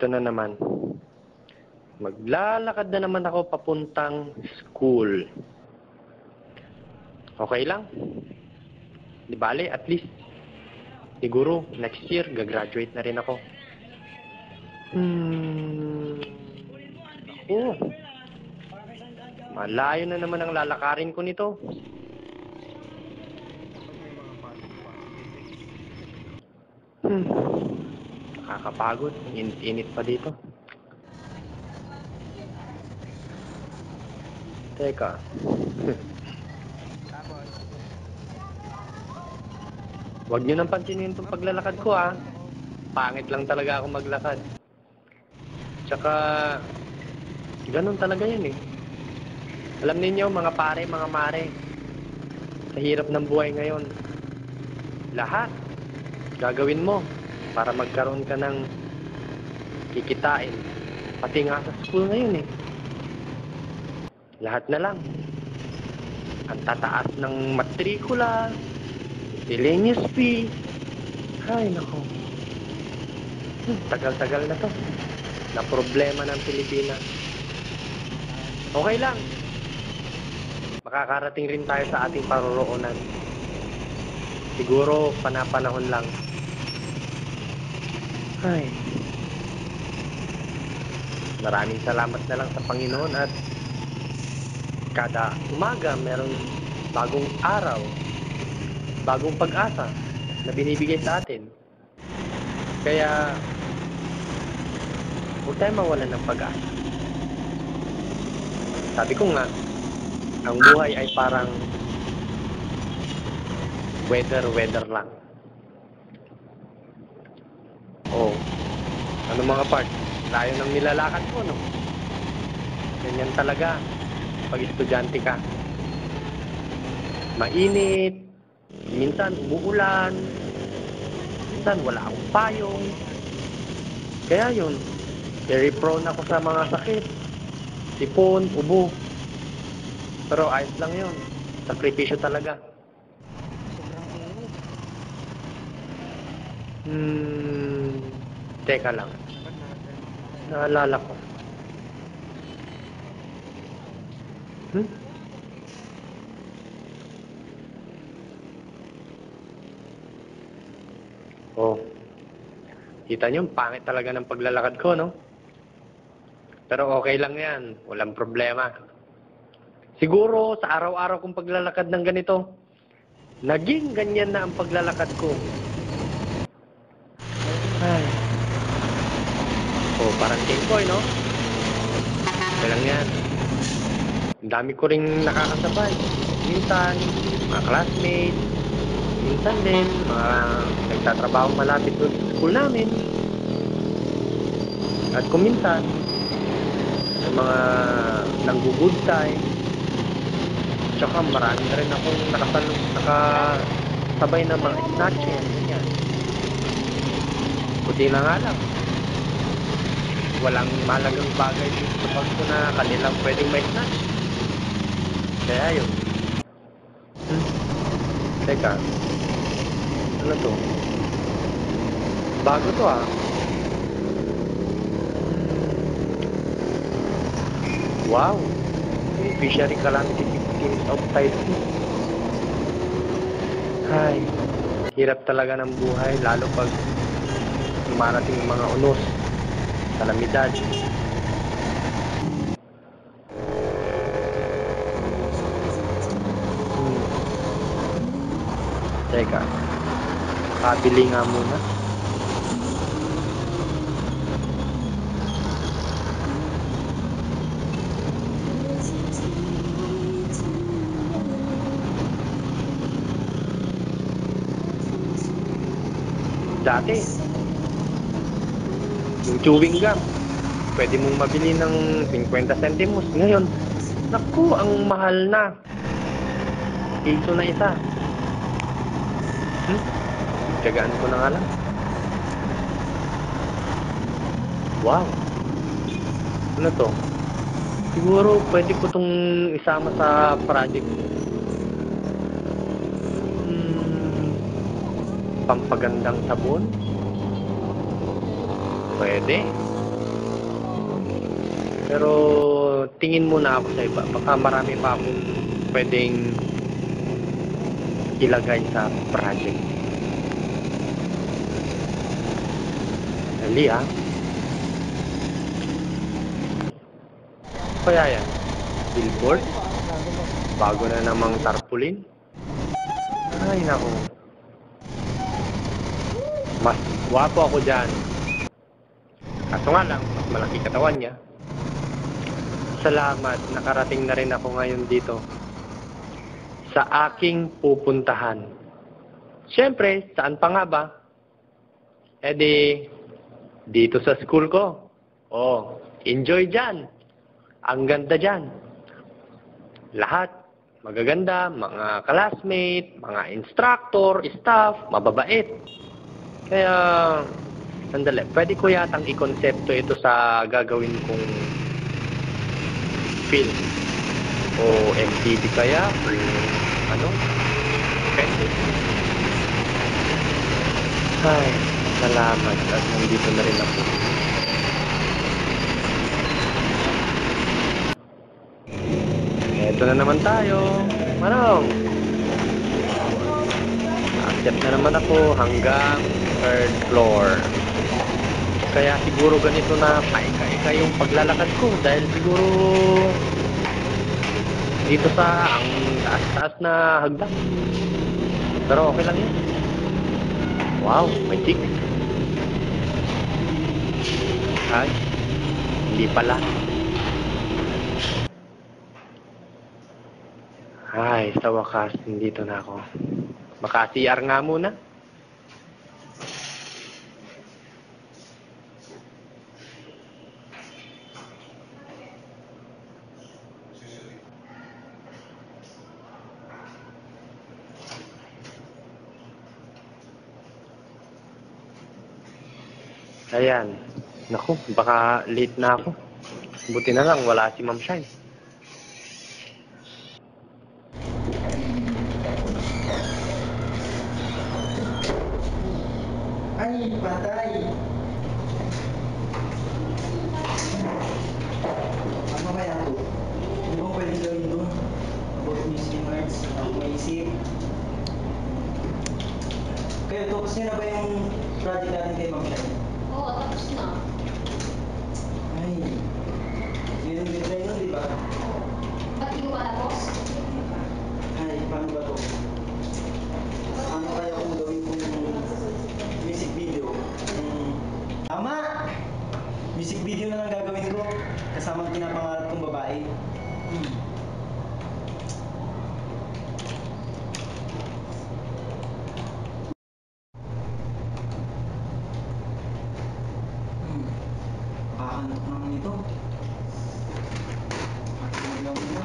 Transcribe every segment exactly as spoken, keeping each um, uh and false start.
Ito na naman. Maglalakad na naman ako papuntang school. Okay lang. Di bale, at least, siguro, next year, gagraduate na rin ako. Hmm. Ako. Malayo na naman ang lalakarin ko nito. Hmm. Nakakapagod. Init-init pa dito. Teka. Huwag nyo nang pansinin itong paglalakad ko, ah. Pangit lang talaga ako maglakad. Tsaka, ganun talaga yun, eh. Alam ninyo, mga pare, mga mare, sa hirap ng buhay ngayon, lahat gagawin mo para magkaroon ka ng kikitain. Pati nga sa school ngayon, eh. Lahat na lang. Ang tataas ng matrikula, miscellaneous fee. Ay, nako. Hmm, tagal-tagal na to. Na problema ng Pilipinas. Okay lang. Makakarating rin tayo sa ating paroroonan. Siguro, panapanahon lang. Ay. Maraming salamat na lang sa Panginoon at kada umaga merong bagong araw, bagong pag-asa na binibigay sa atin. Kaya, huwag tayo mawalan ng pag-asa. Sabi ko nga, ang buhay ay parang weather-weather lang. Oh, ano mga part? Layo ng nilalakad ko, no? Ganyan talaga pag estudyante ka. Mainit, minsan umuulan, minsan wala akong payong. Kaya yun, very prone ako sa mga sakit, sipon, ubo. Pero ayos lang yun. Sakripisyo talaga. Hmm, teka lang. Naalala ko. Hmm? Oh. Kita nyo, pangit talaga ng paglalakad ko, no? Pero okay lang yan. Walang problema. Siguro, sa araw-araw kong paglalakad ng ganito, naging ganyan na ang paglalakad ko. Ay. Oh, parang tingkoy, no? Okay lang yan. Ang dami ko ring nakakasabay. Minsan, mga classmates. Minsan din, mga nagtatrabaho malapit doon sa school namin. At kung minsan, yung mga nanggo-good time. Tsaka marami na rin akong nakasalong, nakasabay na mga snatches. Yan. Buti na nga lang. Walang malagang bagay dito sa pagko na kanilang pwedeng may snatch. Kaya yun. Hmm. Teka. Ano to? Bago to, ah. Wow. Fishery calamity victims of typhoon. Ay, hirap talaga ng buhay, lalo pag dumarating yung mga unos, kalamidad. Hmm. Teka, kabili nga muna. Dati, yung chewing gum, pwede mong mabili ng fifty centimos. Ngayon, naku, ang mahal na. Piso na isa. Hmm? Tiyagaan ko na nga lang. Wow. Ano to? Siguro pwede ko itong isama sa project. Hmm, pampagandang sabon? Pwede. Pero tingin muna ako sa iba. Baka marami pa akong pwedeng ilagay sa project. Dali ah. Kaya yan? Billboard? Bago na namang tarpaulin? Ay nako. Mas wapo ako dyan. Kaso nga lang, mas malaki katawan niya. Salamat, nakarating na rin ako ngayon dito sa aking pupuntahan. Siyempre, saan pa nga ba? E di, dito sa school ko. Oh, enjoy dyan. Ang ganda dyan. Lahat, magaganda, mga classmate, mga instructor, staff, mababait. Kaya, sandali, pwede ko yatang i-konsepto ito sa gagawin kong film. O M T V kaya, o ano, pwede. Ay, salamat at nandito na rin ako. Eto na naman tayo. Manong! Accept na naman ako hanggang third floor. Kaya siguro ganito na paika-ika yung paglalakad ko dahil siguro dito sa ang taas-taas na hagdan. Pero okay lang yun. Wow, may chick. Ay, hindi pala. Ay, sa wakas, nandito na ako. Maka-C R nga muna. Ayan. Naku, baka late na ako. Buti na lang, wala si Ma'am Shine. Ay, patay! Ano kaya ito? Hindi ko pwede gawin doon. About museum arts, ako maisip. Kayo, tapos nyo na ba yung project natin kay Ma'am Shine? Oo, tapos na. Ay, yun yung design nun, di ba? Ba't di ko pa tapos? Ay, paano ba ito? Ano kaya kung gawin kong music video? Hmm. Tama! Music video na lang gagawin ko. Kasama ang pinapangarap kong babae. Hmm. Hmm. Makakantok naman ito. Matulog mo.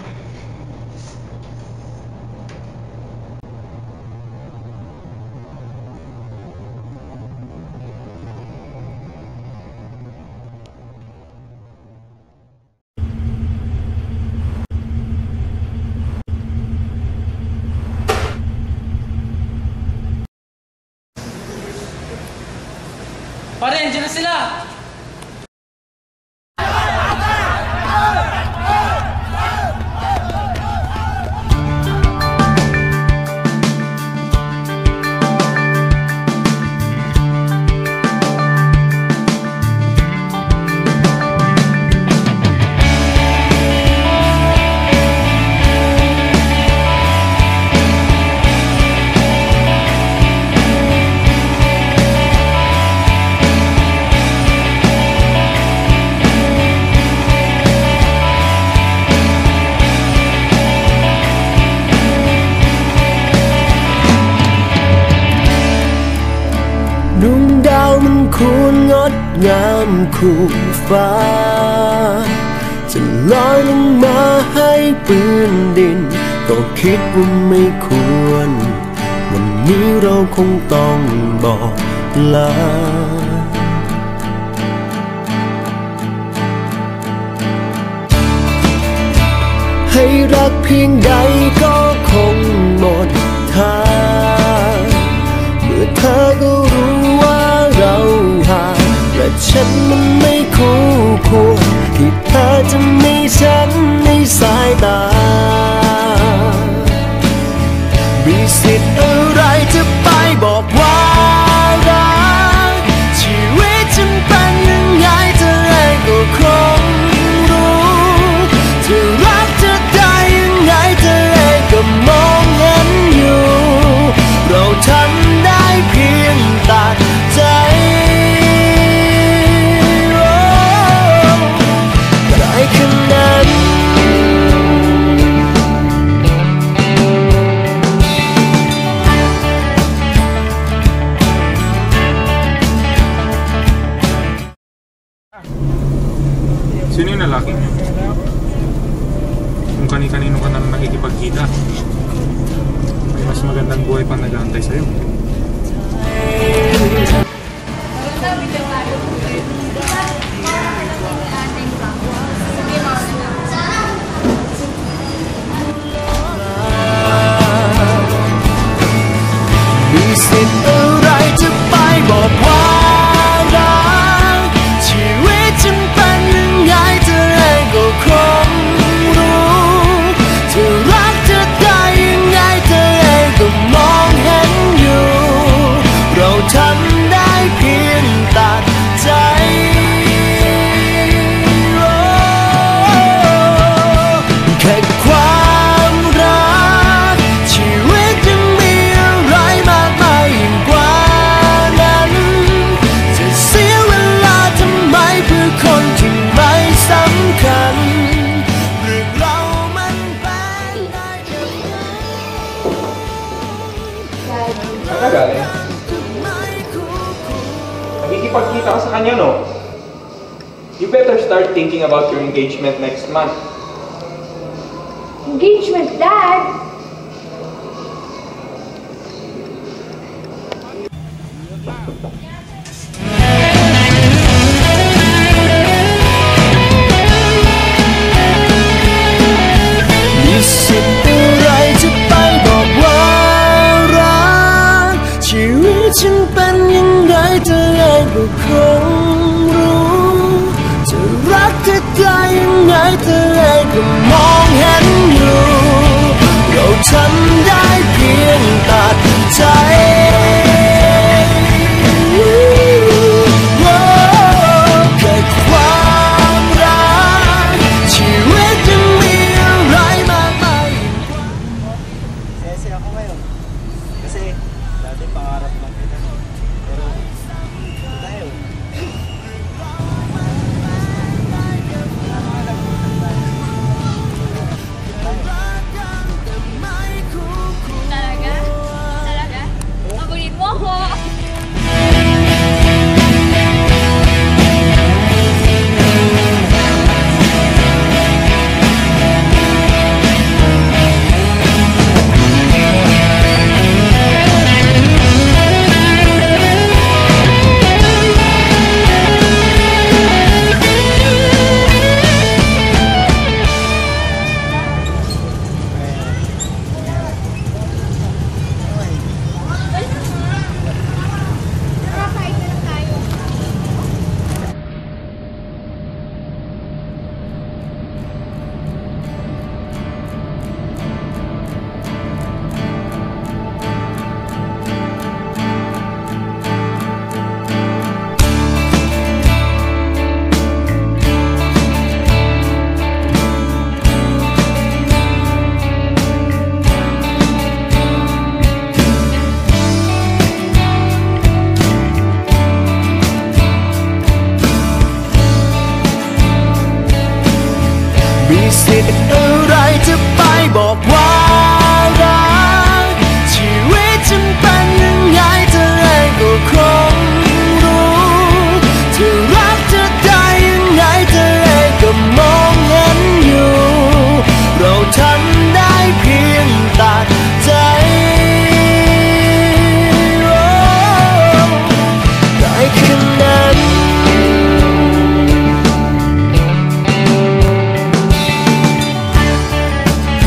Pare, nandiyan na sila! ดวงดาวมันควรงดงามคู่ฟ้าจะลอยลงมาให้ปืนดินก็คิดว่าไม่ควรวันนี้เราคงต้องบอกลาให้รักเพียงใดก็คงหมดทางเมื่อเธอก็รู้ว่าเราห่างและฉันมันไม่คู่ควรที่เธอจะมีฉันในสายตามีสิทธิ์อะไรจะไปบอกว่ารักชีวิตฉันเป็นยังไงเธอเองก็คงรู้จะรักจะได้ยังไงเธอเองก็มองเห็นอยู่เราทำได้เพียงตัดใจได้แค่นั้น Sino yung lalaki? Kung kani-kanino ka na nakikipagkita, may mas magandang buhay pang nag-aantay sa'yo. มีสิทธิ์อะไรจะไปบอกว่ารักชีวิตฉันเป็นยังไงเธอเองก็คงรู้จะรักจะได้ยังไงเธอเองก็มองเห็นอยู่เราทำได้เพียงตัดใจแค่ความรักชีวิตยังมีอะไรมากมายยิ่งกว่านั้นจะเสียเวลาทำไมเพื่อคนที่ไม่สำคัญเรื่องเรามันเป็นได้แค่นั้น Saan ka galing? ไม่คู่ควร Nakikipagkita ka sa kanya, no? You better start thinking about your engagement next month. Engagement, Dad? มีสิทธิ์อะไรจะไปบอกว่ารักชีวิตฉันเป็นยังไงเธอเองก็คงรู้จะรักเธอได้ยังไงเธอเองก็มองเห็นอยู่เราทำได้เพียงตัดใจแค่ความรักชีวิตยังมีอะไรมากมาย Sese ako ngayon. Kasi dati pangarap lang kita. Pero ito tayo. Talaga? Talaga? Abulin mo ako! Tara, kain na lang tayo. มีสิทธิ์อะไรจะไปบอกว่ารักชีวิตฉันเป็นยังไงเธอเองก็คงรู้จะรักจะได้ยังไงเธอเองก็มองเห็นอยู่เราทำได้เพียงตัดใจได้แค่นั้น Tara,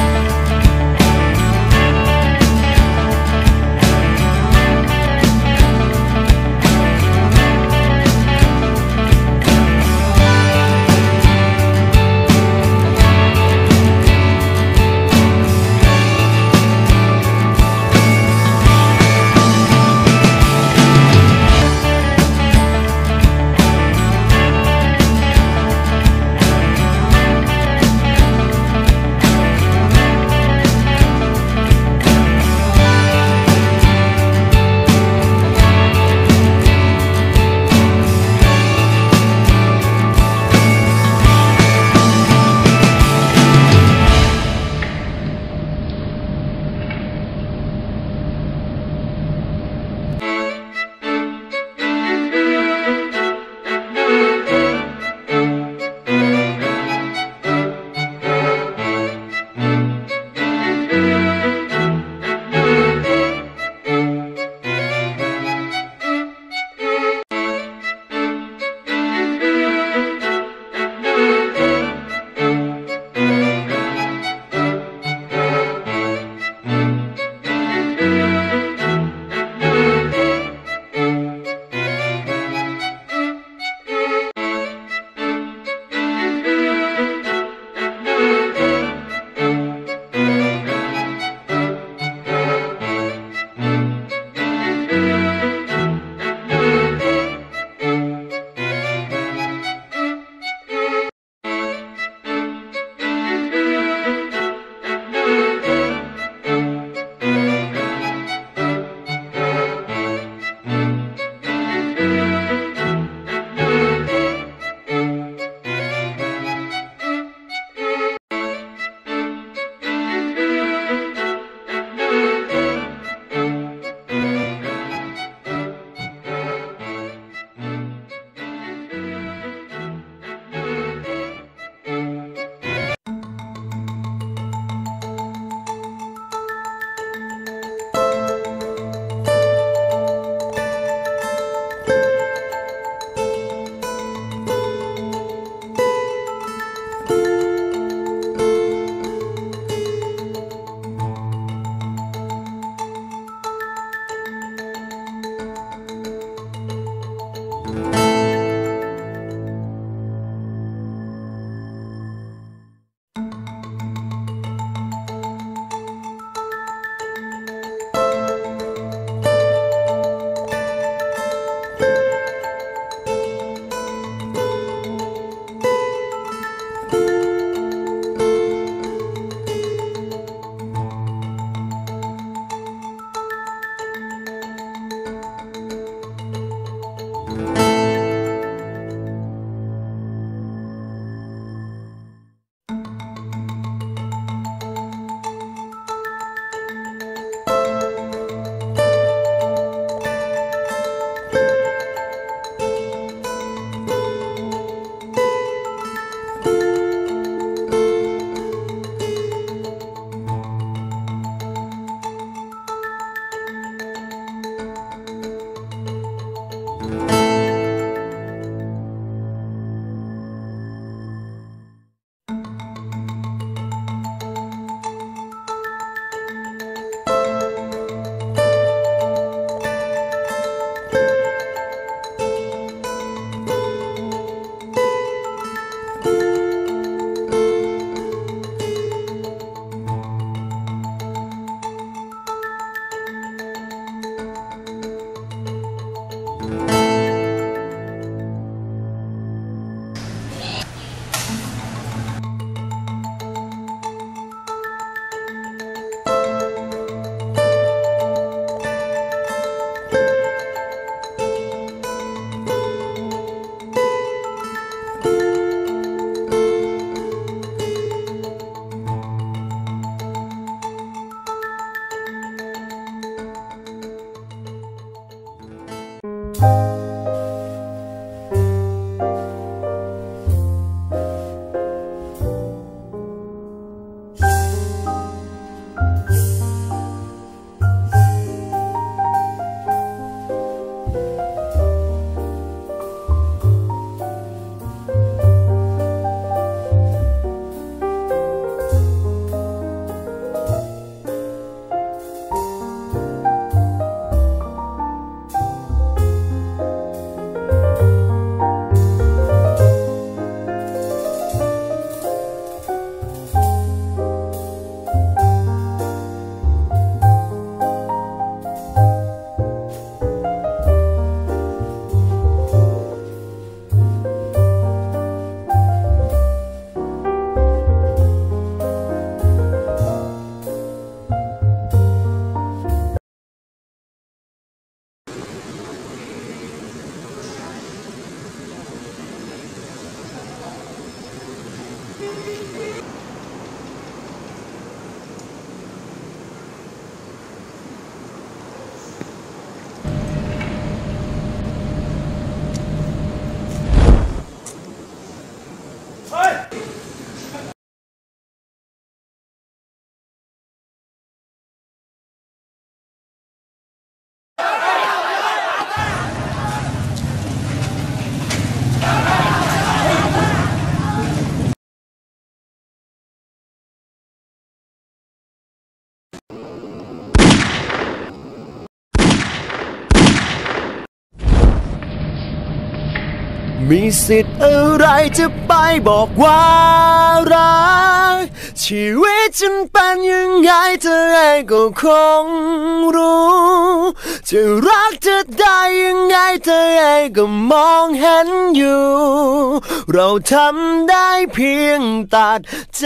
มีสิทธิ์อะไรจะไปบอกว่ารักชีวิตฉันเป็นยังไงเธอเองก็คงรู้จะรักจะได้ยังไงเธอเองก็มองเห็นอยู่เราทำได้เพียงตัดใจ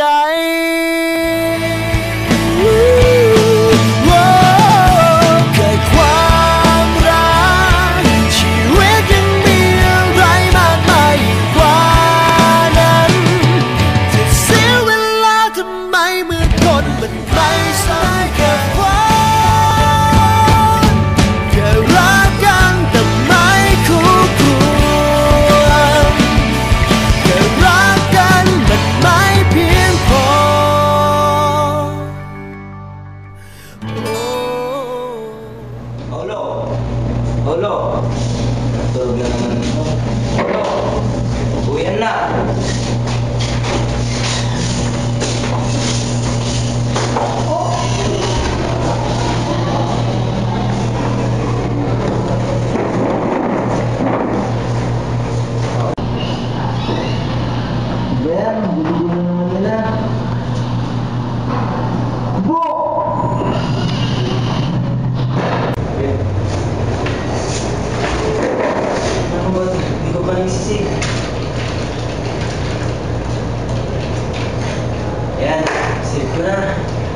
เกิดความรักชีวิตยังมีอะไรมากมายยิ่งกว่านั้นจะเสียเวลาทำไมเมื่อคนมันไม่สายแค่ความแค่รักกันแต่ไม่คู่ควรแค่รักกันมันไม่เพียงพอ Olo! Olo! Tulog na naman. Olo! Uyan na! Ben, gulo-gulo naman nila. Bo! Ano ba? Hindi ko pa naisisig. Ayan, save ko na.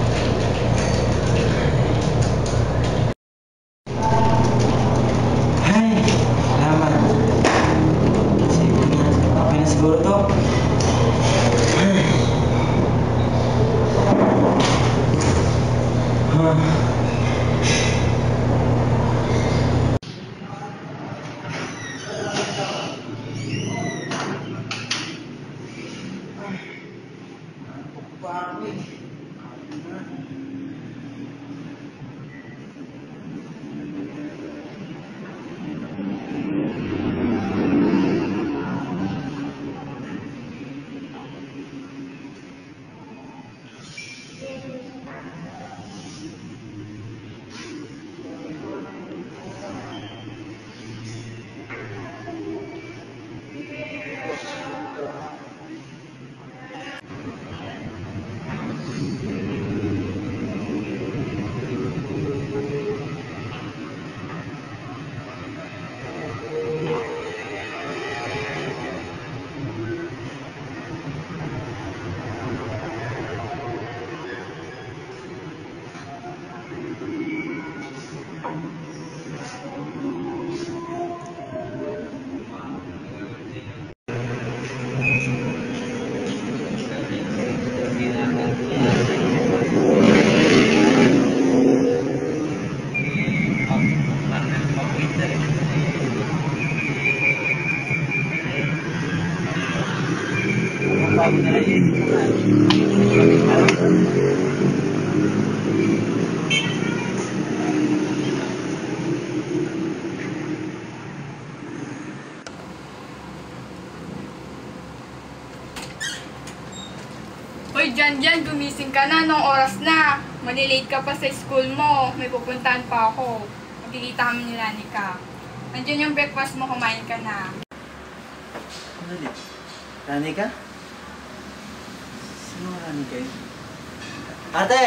Ay, salamat. Save ko na. Okay na siguro to. Huh. Hoy, Jan Jan, gumising ka na. Nung oras na. Malilate ka pa sa school mo. May pupuntahan pa ako. Magkikita kami ni Ranika. Nandiyan yung breakfast mo, kumain ka na. Ano ulit? Ranika? Sino ang Ranika yun? Ate!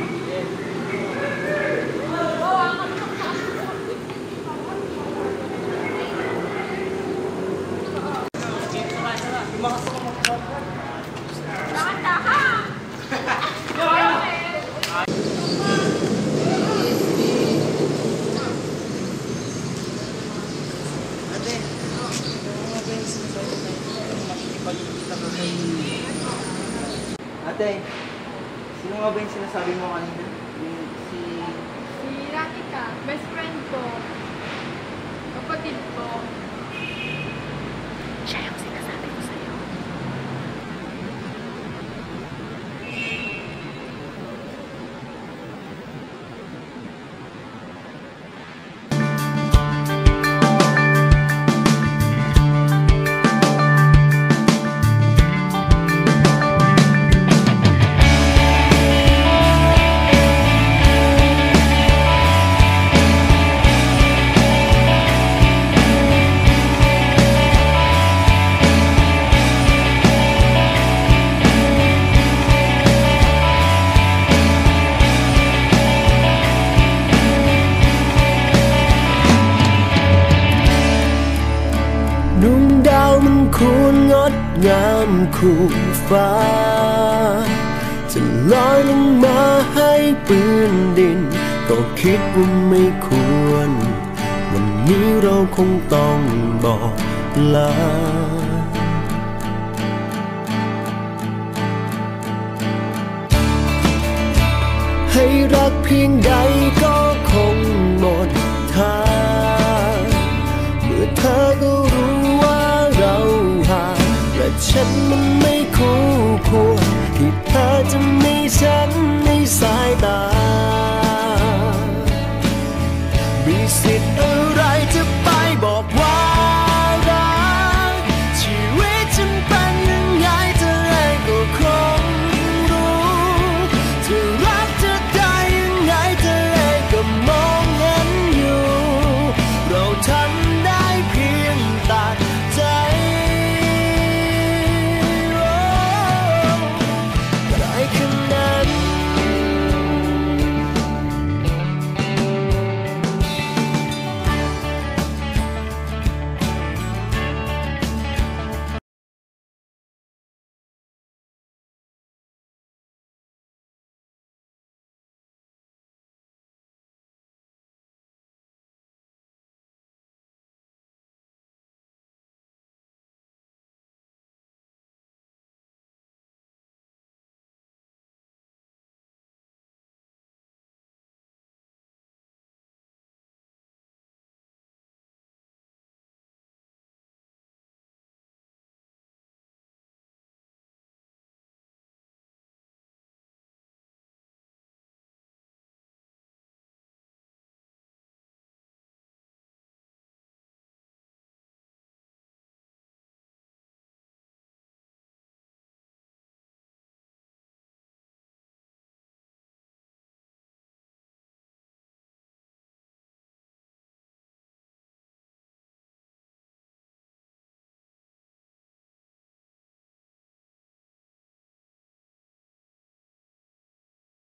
Ate, sino nga ba yung sinasabi mo kanina? Yung si... Si Ranika, best friend ko. Kapatid ko. Siya yung sinasabi ko sa'yo. ดวงดาวมันควรงดงามคู่ฟ้าจะลอยลงมาให้ปืนดินก็คิดว่าไม่ควรวันนี้เราคงต้องบอกลาให้รักเพียงใดก็คงหมดทางเมื่อเธอก็รู้ว่าเราห่างและฉันมันไม่คู่ควรที่เธอจะมีฉันในสายตามีสิทธิ์อะไร